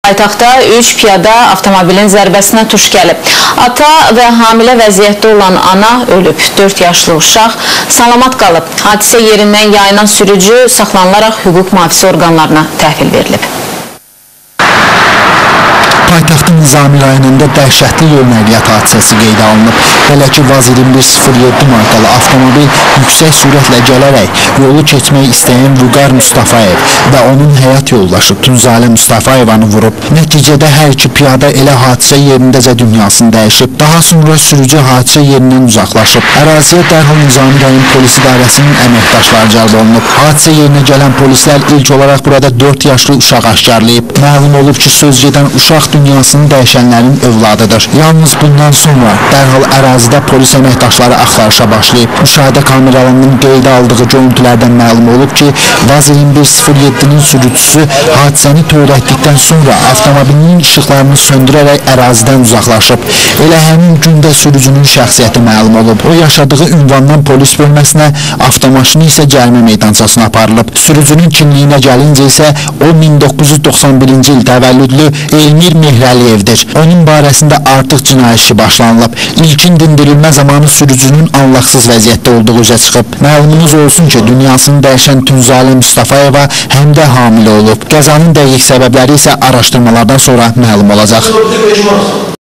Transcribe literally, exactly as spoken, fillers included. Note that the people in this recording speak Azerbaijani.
Paytaxtda üç piyada avtomobilin zərbəsinə tuş gəlib. Ata və hamilə vəziyyətdə olan ana ölüb. dörd yaşlı uşaq salamat qalıb. Hadisə yerindən yayınan sürücü saxlanılaraq hüquq mühafizə orqanlarına təhvil verilib. Paytaxtın Nizami rayonunda dəhşətli yol nəqliyyat hadisəsi qeydə alınıb. Belə ki, Vaz iyirmi bir sıfır yeddi markalı avtomobil yüksək sürətlə gələrək yolu keçmək istəyən Vüqar Mustafayev və onun həyat yoldaşı Tunzalə Mustafayevanı vurub. Nəticədə hər iki piyada elə hadisə yerindəcə dünyasını dəyişib. Daha sonra sürücü hadisə yerindən uzaqlaşıb. Əraziyə dərhal Nizami rayon polis idarəsinin əməkdaşları cəlb olunub. Hadisə yerinə gələn polislər ilk olaraq burada dörd yaşlı uşaq aşkarlayıb. Məlum olub ki, söz gedən uşaq dünyasını dəyişənlərin övladıdır. Yalnız bundan sonra dərhal ərazidə polis əməkdaşları axtarışa başlayıb. Müşahidə kameralarının qeydə aldığı görüntülərdən məlum olub ki, Vaz iyirmi bir sıfır yeddinin sürücüsü hadisəni törətdikdən sonra avtomobilinin işıqlarını söndürərək ərazidən uzaqlaşıb. Elə həmin gündə sürücünün şəxsiyyəti məlum olub. O yaşadığı ünvandan polis bölməsinə, avtomaşını isə cərimə meydançasına aparılıb. Sürücünün kimliyinə gəlincə isə o min doqquz yüz doxsan birinci il təvəllüdlü Elmir Mehrəliyevdir. Onun barəsində artıq cinayət işi başlanılıb. İlkin dindirilmə zamanı sürücünün anlaqsız vəziyyətdə olduğu üzə çıxıb. Məlumunuz olsun ki, dünyasını dəyişən Tunzalə Mustafayeva həm də hamilə olub. Qəzanın dəqiq səbəbləri isə araşdırmalardan sonra məlum olacaq.